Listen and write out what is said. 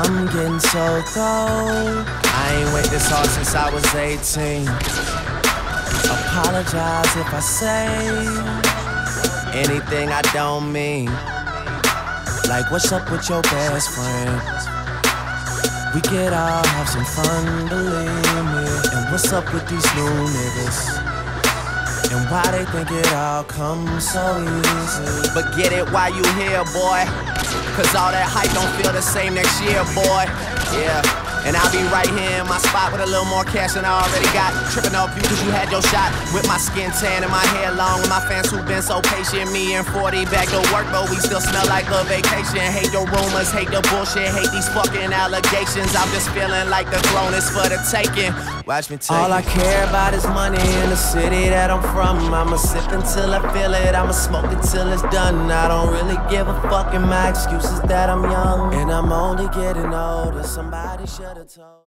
I'm getting so cold. I ain't wait this hard since I was 18. Apologize if I say anything I don't mean. Like, what's up with your best friend? We could all have some fun, believe me. And what's up with these new niggas? And why they think it all comes so easy? But get it while you here, boy. Cause all that hype don't feel the same next year, boy. Yeah. And I'll be right here in my spot with a little more cash than I already got. Tripping off you cause you had your shot. With my skin tan and my hair long. And my fans who've been so patient. Me and 40 back to work, but we still smell like a vacation. Hate the rumors, hate the bullshit, hate these fucking allegations. I'm just feeling like the throne is for the taking. Watch me take all I care about is money in the city that I'm from. I'ma sip until I feel it, I'ma smoke it till it's done. I don't really give a fuck, and my excuse is that I'm young. And I'm only getting older, somebody should've told